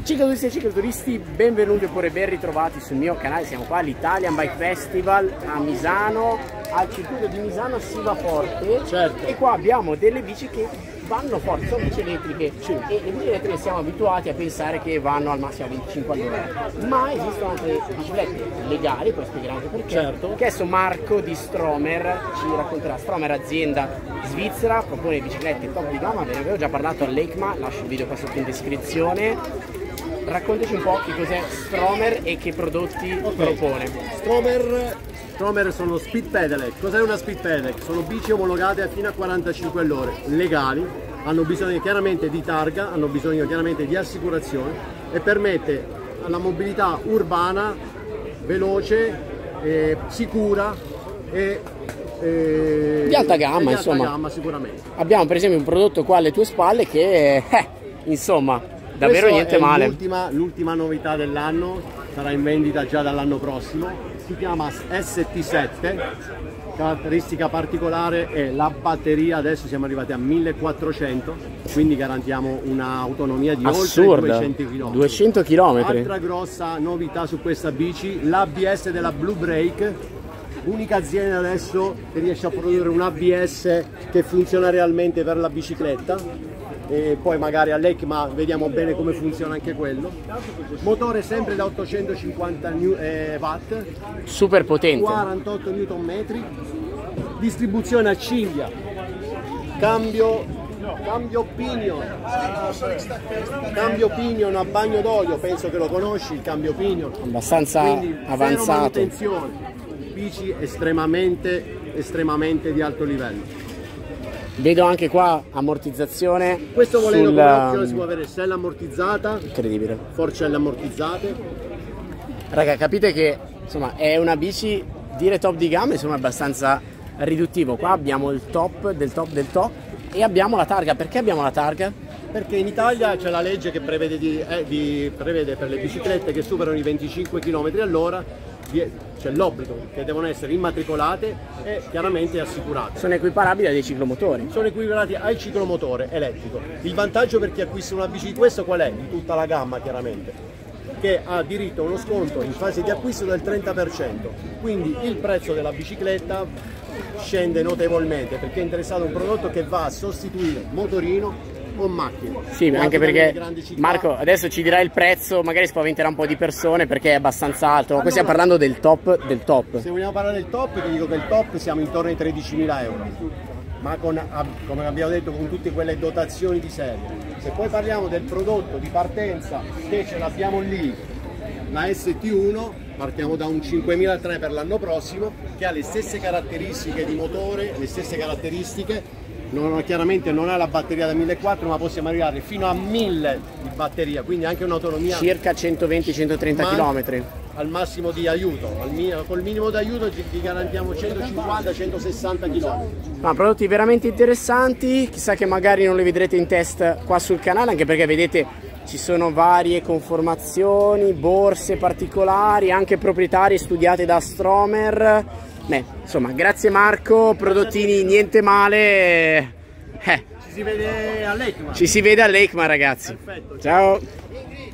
Cicloturisti e cicloturisti, benvenuti oppure ben ritrovati sul mio canale. Siamo qua all'Italian Bike Festival a Misano, al circuito di Misano a Sivaforte. Certo. E qua abbiamo delle bici che vanno forte, sono bici elettriche. Sì. E le bici elettriche siamo abituati a pensare che vanno al massimo a 25 all'ora, ma esistono anche biciclette legali, poi spiegherò anche perché. Certo. Che adesso Marco di Stromer ci racconterà. Stromer, azienda svizzera, propone biciclette top di gamma, ve ne avevo già parlato all'EICMA, lascio il video qua sotto in descrizione. Raccontaci un po' che cos'è Stromer e che prodotti propone. Stromer sono speed pedelec. Cos'è una speed pedelec? Sono bici omologate fino a 45 all'ora, legali, hanno bisogno chiaramente di targa, hanno bisogno chiaramente di assicurazione e permette la mobilità urbana, veloce, sicura e di alta gamma, insomma. Alta gamma sicuramente. Abbiamo per esempio un prodotto qua alle tue spalle che insomma davvero niente male. L'ultima novità dell'anno, sarà in vendita già dall'anno prossimo, si chiama ST7. Caratteristica particolare è la batteria, adesso siamo arrivati a 1400, quindi garantiamo un'autonomia di assurda, oltre 200 km. 200 km. Altra grossa novità su questa bici, l'ABS della Blue Brake, unica azienda adesso che riesce a produrre un ABS che funziona realmente per la bicicletta. E poi magari all'EICMA vediamo bene come funziona anche quello. Motore sempre da 850 watt, super potente, 48 Nm, distribuzione a cinghia, cambio pinion a bagno d'olio, penso che lo conosci il cambio pinion, abbastanza avanzato. Zero manutenzione, bici estremamente di alto livello. Vedo anche qua ammortizzazione. Questo volendo come opzione si può avere sella ammortizzata, incredibile, forcelle ammortizzate. Raga, capite che insomma è una bici dire top di gamma, insomma è abbastanza riduttivo. Qua abbiamo il top del top del top e abbiamo la targa. Perché abbiamo la targa? Perché in Italia c'è la legge che prevede, prevede per le biciclette che superano i 25 km all'ora c'è l'obbligo che devono essere immatricolate e chiaramente assicurate. Sono equiparabili a dei ciclomotori. Sono equiparati al ciclomotore elettrico. Il vantaggio per chi acquista una bici di questo qual è? Di tutta la gamma chiaramente, che ha diritto a uno sconto in fase di acquisto del 30%. Quindi il prezzo della bicicletta scende notevolmente perché è interessato a un prodotto che va a sostituire motorino o macchine. Sì, anche perché Marco adesso ci dirà il prezzo, magari spaventerà un po' di persone perché è abbastanza alto. Allora, qui stiamo parlando del top del top. Se vogliamo parlare del top, ti dico che il top siamo intorno ai 13.000 euro, ma come abbiamo detto con tutte quelle dotazioni di serie. Se poi parliamo del prodotto di partenza, che ce l'abbiamo lì, la ST1, partiamo da un 5.300 per l'anno prossimo, che ha le stesse caratteristiche di motore, le stesse caratteristiche. Chiaramente non ha la batteria da 1400, ma possiamo arrivare fino a 1000 di batteria, quindi anche un'autonomia circa 120-130 km al massimo di aiuto. Col minimo di aiuto ti garantiamo 150-160 km. Ma prodotti veramente interessanti, chissà che magari non li vedrete in test qua sul canale, anche perché vedete ci sono varie conformazioni, borse particolari, anche proprietarie studiate da Stromer. Beh, insomma, grazie Marco, prodottini niente male. Ci si vede all'EICMA. Ci si vede all'EICMA, ragazzi. Perfetto. Ciao.